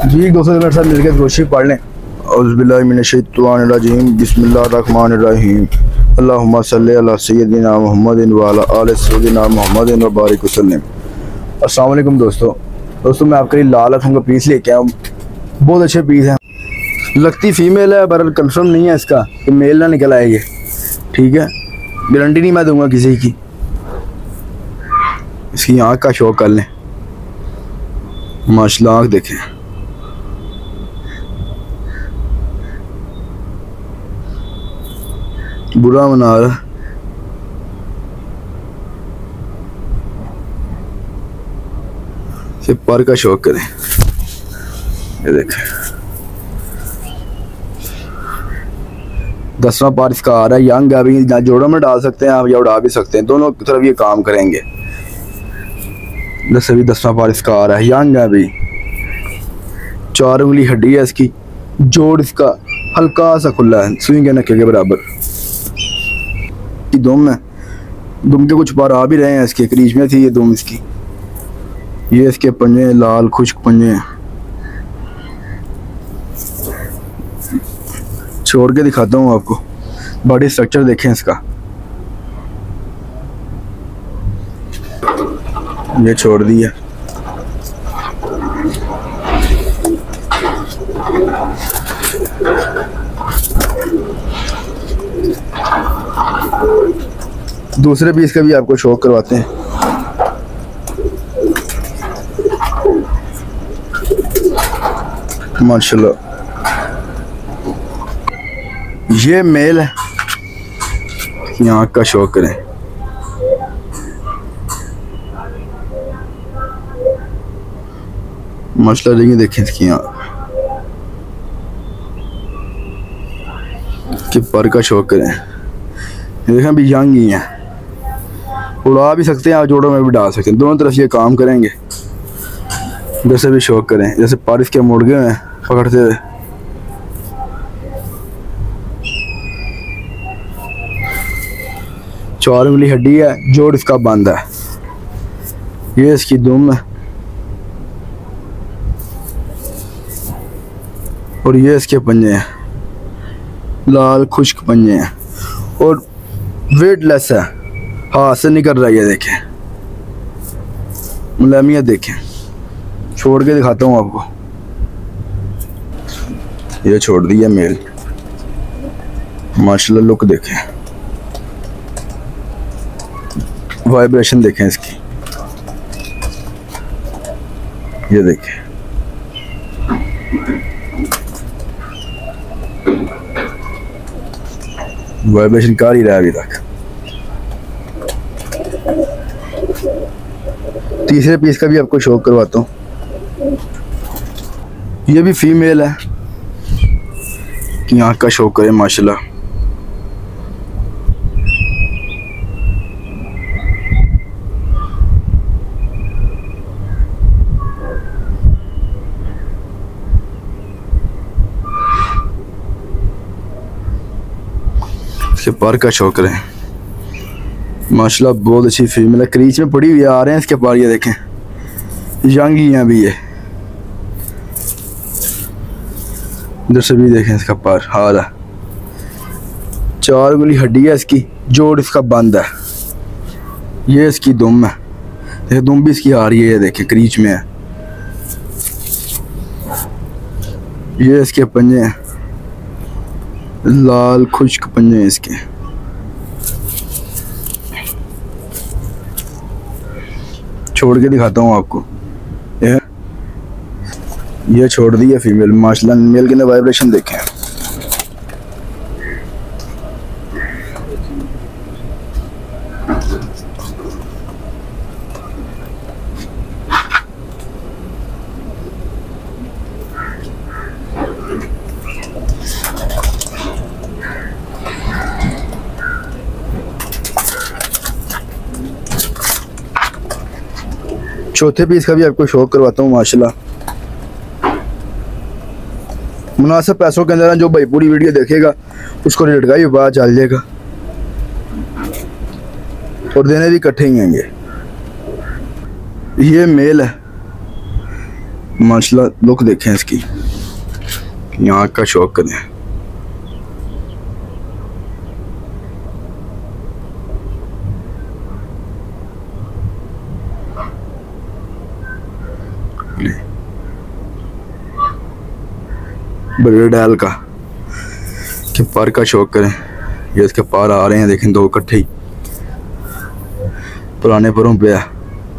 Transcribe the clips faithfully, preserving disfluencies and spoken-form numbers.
जी दोस्तों मेरे साथ मिलकर गोशी पढ़ लें। औज़ुबिल्लाहिमिनश्शैतानिर्रजीम बिस्मिल्लाहिर्रहमानिर्रहीम अल्लाहुम्मा सल्लि अला सय्यदिना मुहम्मदिन व अला आलि सय्यदिना मुहम्मदिन व बारिक वसल्लम। अस्सलाम वालेकुम दोस्तों दोस्तों मैं आपके लिए लाल अखरों का पीस लेके आया हूँ। बहुत अच्छे पीस हैं। लगती फीमेल है पर कंफर्म नहीं है इसका कि मेल ना निकल आए ये। ठीक है, गारंटी नहीं मैं दूंगा किसी की। इसकी आँख का शौक कर लें, माशाल्लाह आँख देखें। बुरा मना रहा से पर का शौक करें। ये देखें दसवां पार इसका आ रहा है। यंग है, अभी जोड़ों में डाल सकते हैं आप या उड़ा भी सकते हैं, दोनों तरफ ये काम करेंगे। दस अभी दसवां पार इसका आ रहा है। यंग है, अभी चार उंगली हड्डी है इसकी। जोड़ इसका हल्का सा खुला है, सुई के नक्के के बराबर। दुम है, दुम के कुछ पार आ भी रहे हैं इसके, क्रीज में थी ये दुम इसकी। ये इसके पंजे लाल खुश्क पंजे हैं। छोड़ के दिखाता हूँ आपको, बॉडी स्ट्रक्चर देखें इसका। ये छोड़ दिया। दूसरे पीस का भी आपको शौक करवाते हैं। माशाल्लाह ये मेल है, यहाँ का शौक करें। माशाल्लाह रिंग देखें इसकी आँख के पर का शौक करें। देखें अभी यंग ही हैं, उड़ा भी सकते हैं आप, जोड़ों में भी डाल सकते हैं, दोनों तरफ ये काम करेंगे। जैसे भी शौक करें, जैसे पर इसके मुड़ गए हैं पकड़ते हुए। चार उंगली हड्डी है, जोड़ इसका बंद है। ये इसकी दुम है और ये इसके पंजे हैं, लाल खुश्क पंजे हैं और वेटलेस है, हाथ से निकल रहा है। ये देखें मुलायमियत देखें। छोड़ के दिखाता हूँ आपको। ये छोड़ दिया मेल, माशाल्लाह लुक देखें, वाइब्रेशन देखें इसकी। ये देखें वाइब्रेशन कर ही रहा है अभी तक। तीसरे पीस का भी आपको शौक करवाता हूँ। ये भी फीमेल है कि आँख का शौक करें। माशाल्लाह इसके पर का शौक करें। माशाल्लाह बहुत अच्छी फीमेल है, क्रीच में पड़ी हुई आ रहे हैं इसके पर। ये देखें यंग ही हैं अभी ये। इधर से भी देखें इसका पर हाल है। चार उंगली हड्डी है इसकी, जोड़ इसका बंद है। ये इसकी दुम है, ये दुम भी इसकी आ रही है। ये देखें क्रीच में है। ये इसके पंजे हैं, लाल खुश्क पंजे हैं इसके। छोड़ के दिखाता हूँ आपको। ये ये छोड़ दी है फीमेल। माशाल्लाह मेल के अंदर वाइब्रेशन देखें। चौथे पीस का भी आपको शौक करवाता हूँ। माशाल्लाह मुनासिब पैसों के अंदर जो भाई पूरी वीडियो देखेगा उसको रेट का ही पता चल जाएगा और देने भी इकट्ठे ही आएंगे। ये मेल है, माशाल्लाह लुक देखें इसकी, यहाँ का शौक करें। बड़े डाल का कि पर का शौक करें। ये इसके पार आ रहे हैं, देखें दो इकट्ठे ही पुराने परों पे है।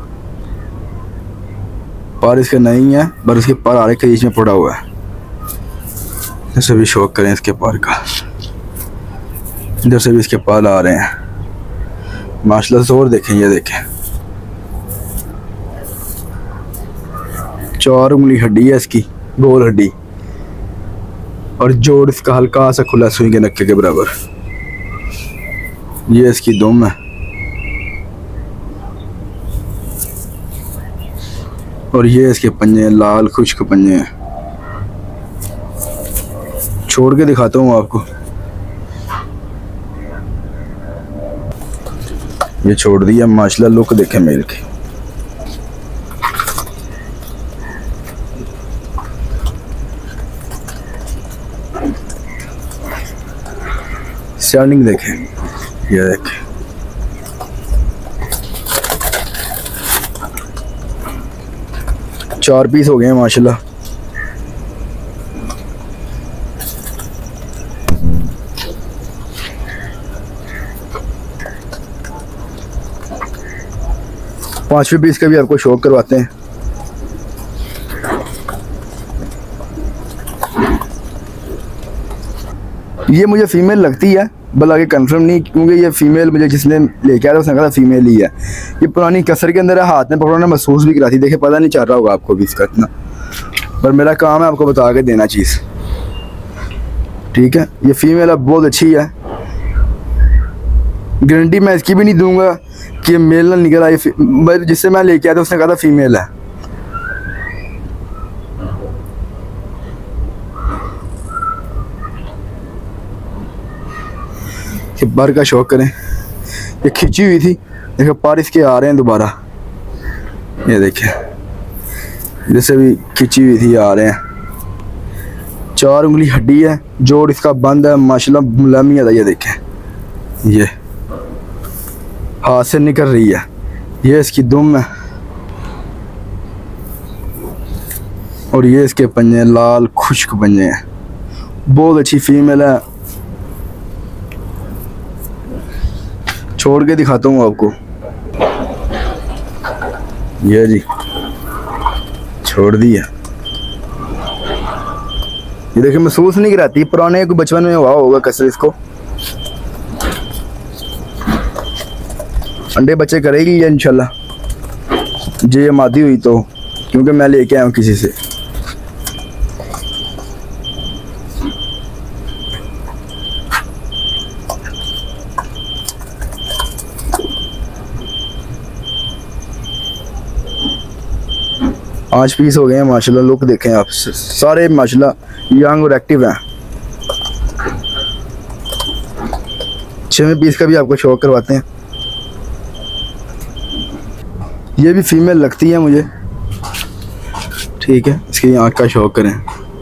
पार इसके नहीं है, पर इसके पार आ रहे के बीच में पड़ा हुआ है। इसे भी शौक करें इसके पार का। इधर से भी इसके पार आ रहे हैं माशाल्लाह से। और देखें, ये देखें चार उंगली हड्डी है इसकी, गोल हड्डी, और जोड़ इसका हल्का सा खुला सुई के नक्के के बराबर। ये इसकी दुम है। और ये इसके पंजे, लाल खुश्क पंजे हैं। छोड़ के दिखाता हूँ आपको। ये छोड़ दिया माशाल्लाह, लुक देखें मेल की। स्टैंडिंग देखें, ये देखें चार पीस हो गए हैं माशाल्लाह। पांचवें पीस का भी आपको शौक करवाते हैं। ये मुझे फीमेल लगती है, बल आगे कंफर्म नहीं, क्योंकि ये फीमेल मुझे जिसने लेके आया था उसने कहा था फीमेल ही है। ये पुरानी कसर के अंदर है, हाथ में पकड़ना महसूस भी कराती। देखे पता नहीं चल रहा होगा आपको भी इसका इतना, पर मेरा काम है आपको बता के देना चीज़, ठीक है। ये फीमेल अब बहुत अच्छी है। गारंटी मैं इसकी भी नहीं दूंगा कि मेल ना निकल आई, जिससे मैं लेके आया था उसने कहा था फीमेल है। बार का शौक करें। ये खिंची हुई थी, देखो पार इसके आ रहे हैं दोबारा। ये देखें जैसे भी खिंची हुई थी, आ रहे हैं। चार उंगली हड्डी है, जोड़ इसका बंद है माशाल्लाह, मुलायमी है। ये देखें, ये हाथ से निकल रही है। ये इसकी दुम है, और ये इसके पंजे लाल खुश्क पंजे हैं। बहुत अच्छी फीमेल है। छोड़ के दिखाता हूँ आपको। ये जी छोड़ दिया। ये देखिए महसूस नहीं कराती, पुराने को बचपन में हुआ होगा कसर इसको। अंडे बच्चे करेगी ये इंशाल्लाह, जे मादी हुई तो, क्योंकि मैं लेके आया हूँ किसी से। पाँच पीस हो गए हैं माशाल्लाह। लुक देखें आप, सारे माशाल्लाह यंग और एक्टिव हैं। छवें पीस का भी आपको शौक करवाते हैं। ये भी फीमेल लगती है मुझे, ठीक है। इसकी आँख का शौक करें।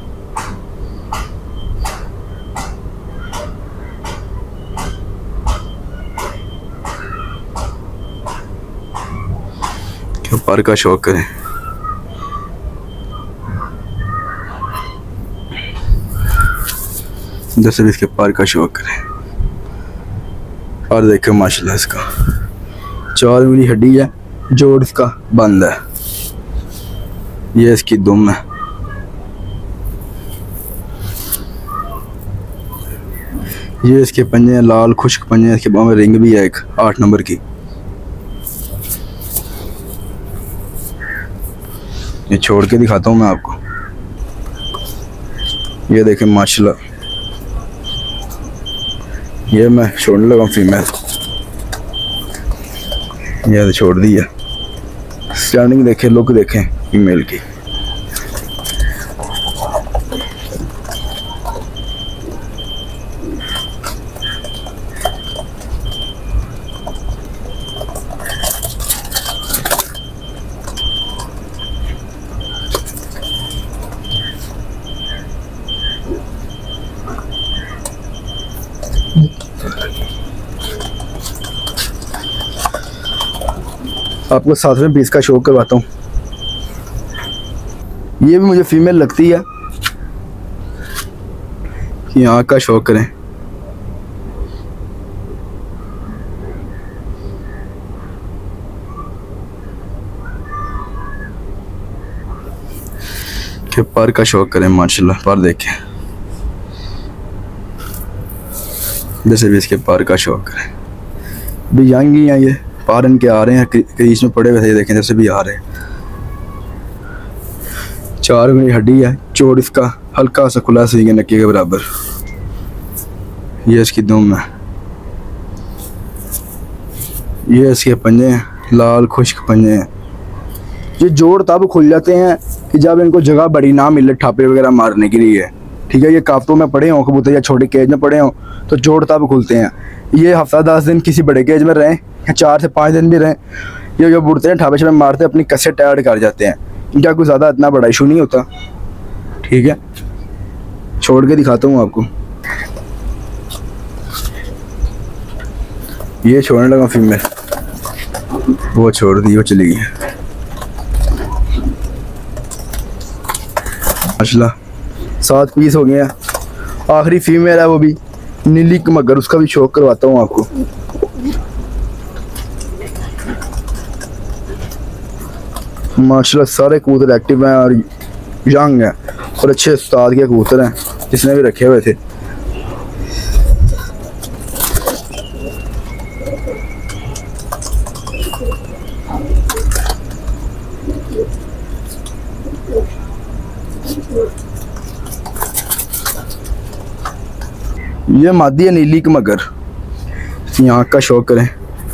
क्या पर का शौक करें। जैसे भी इसके पार का शौक करें। और देखें माशाल्लाह इसका चार उंगली हड्डी है, जोड़ इसका बंद है। ये इसकी दुम है। ये इसके पंजे हैं, लाल खुश्क पंजे हैं। इसके बाहों में रिंग भी है एक आठ नंबर की। ये छोड़ के दिखाता हूँ मैं आपको। ये देखें माशाल्लाह, ये मैं छोड़ने लगा फीमेल। ये तो छोड़ दी है। स्टैंडिंग देखें, लुक देखें फीमेल की। आपको सातवें पीस का शौक करवाता हूँ। ये भी मुझे फीमेल लगती है कि आँख का शौक करें। कि पर का शौक करें माशाल्लाह। पर देखें जैसे भी इसके पर का शौक करें। भी यंग ही हैं ये, पार इनके आ रहे हैं, क्रीज में पड़े हुए थे, देखें जैसे भी आ रहे हैं। चार उंगली हड्डी है, चोट इसका हल्का सा खुला सींग है नक्की के बराबर। ये इसकी दुम है, ये इसके पंजे हैं, लाल खुश्क पंजे हैं। ये जोड़ तब खुल जाते हैं कि जब इनको जगह बड़ी ना मिले ठापे वगैरह मारने के लिए, ठीक है। ये काफ्तों में पड़े हों कबूतर या छोटे केज में पड़े हों तो जोड़ तब खुलते हैं। ये हफ्ता दस दिन किसी बड़े केज में रहें या चार से पाँच दिन भी रहें, ये जो बुड़ते हैं ठापे छापे मारते हैं अपनी कसे टायर्ड कर जाते हैं। इनका कोई ज़्यादा इतना बड़ा इशू नहीं होता, ठीक है। छोड़ के दिखाता हूँ आपको। ये छोड़ने लगा फीमेल, वो छोड़ दी, वो चली गई माशाल्लाह। सात पीस हो गए हैं, आखिरी फीमेल है वो भी नीली मगर, उसका भी शौक करवाता हूँ आपको। माशाल्लाह सारे कबूतर एक्टिव हैं और यंग हैं और अच्छे उस्ताद के कबूतर हैं जिसने भी रखे हुए थे। ये मादी है नीली मगर, यहाँ का शौक करें।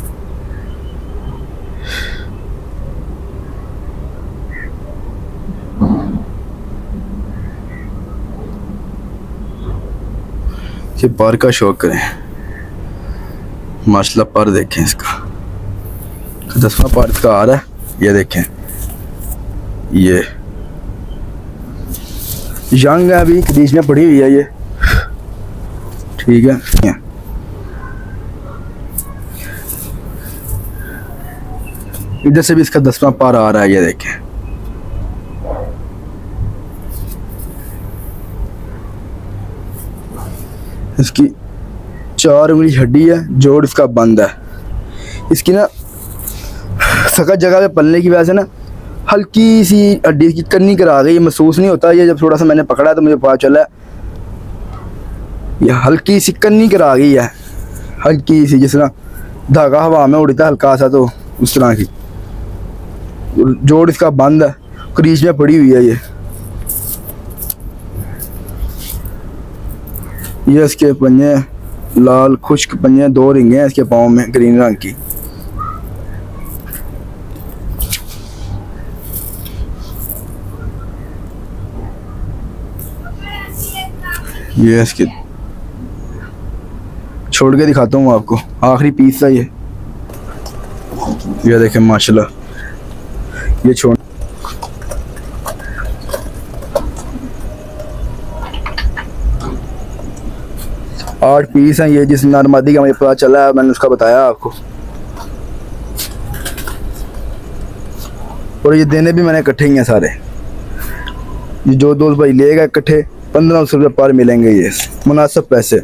ये पर का शौक करें माशाल्लाह। पर देखें इसका दसवां पर इसका आ रहा है, ये देखें। ये यंग है, अभी बीच में पड़ी हुई है ये, ठीक है। इधर से भी इसका दसवां पार आ रहा है, ये देखें। इसकी चार उंगली हड्डी है, जोड़ इसका बंद है। इसकी ना सख्त जगह पे पलने की वजह से ना हल्की सी हड्डी की कन्नी करा गई, महसूस नहीं होता। ये जब थोड़ा सा मैंने पकड़ा तो मुझे पता चला ये हल्की सी कन्नी करा गई है, हल्की सी, जिस तरह धागा हवा में उड़ता है हल्का सा, तो उस तरह की। जोड़ इसका बंद है, क्रीज में पड़ी हुई है ये। ये इसके पंजे लाल खुश्क पंजे, दो रिंगे हैं इसके पाँव में ग्रीन रंग की। ये इसके छोड़ के दिखाता हूँ आपको, आखिरी पीस था ये। ये देखें माशाल्लाह, ये छोड़ आठ पीस हैं ये, जिस नरमादी का मुझे पता चला है मैंने उसका बताया आपको। और ये देने भी मैंने इकट्ठे ही हैं सारे। ये जो दोस्त भाई लेगा इकट्ठे पंद्रह सौ रुपये पर मिलेंगे, ये मुनासिब पैसे।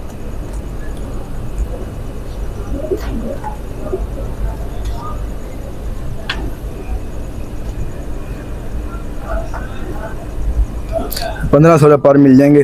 पंद्रह सौ रुपये पर मिल जाएंगे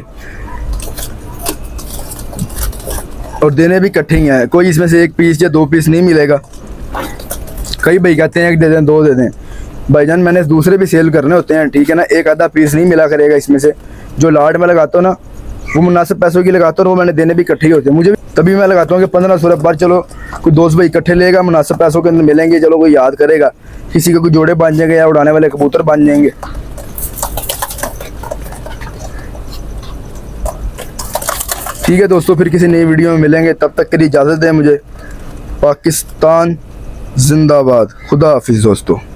और देने भी इकट्ठे ही हैं। कोई इसमें से एक पीस या दो पीस नहीं मिलेगा। कई भाई कहते हैं एक दे दें, दो दे दें। भाईजान मैंने दूसरे भी सेल करने होते हैं, ठीक है ना। एक आधा पीस नहीं मिला करेगा इसमें से। जो लाट में लगाता हूँ ना वो मुनासिब पैसों की लगाता हूँ, वो मैंने देने भी इकट्ठे ही होते हैं। मुझे भी तभी मैं लगाता हूँ कि पंद्रह सौ रुपये पर, चलो कोई दोस्त भाई इकट्ठे लेगा, मुनासिब पैसों के अंदर मिलेंगे, चलो कोई याद करेगा, किसी के कोई जोड़े बन जाएंगे या उड़ाने वाले कबूतर बन जाएंगे। ठीक है दोस्तों, फिर किसी नई वीडियो में मिलेंगे, तब तक के लिए इजाज़त दें मुझे। पाकिस्तान जिंदाबाद, खुदा हाफिज़ दोस्तों।